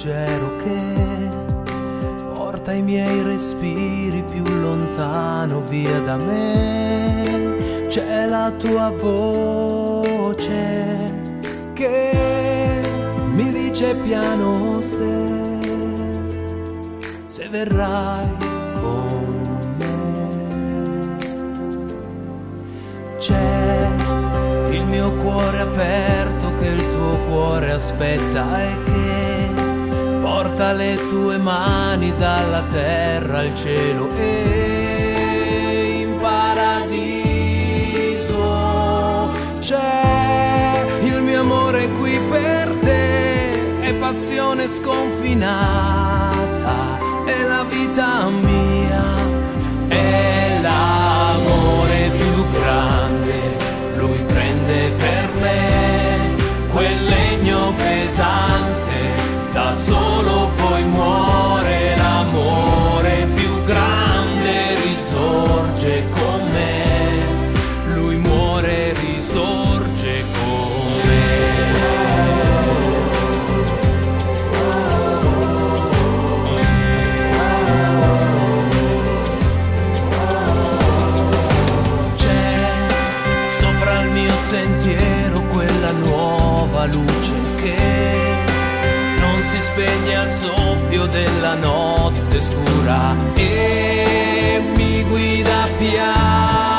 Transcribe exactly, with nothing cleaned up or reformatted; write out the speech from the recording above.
leggero che porta i miei respiri più lontano via da me. C'è la tua voce che mi dice piano se, se verrai con me. C'è il mio cuore aperto che il tuo cuore aspetta e che porta le tue mani dalla terra al cielo e in paradiso. C'è il mio amore qui per te, è passione sconfinata, è la vita mia, è l'amore più grande. Lui prende per me quel legno pesante, da solo poi muore. L'amore più grande risorge con me, lui muore e risorge con me. C'è sopra il mio sentiero quella nuova luce che non si spegne al soffio della notte scura e mi guida piano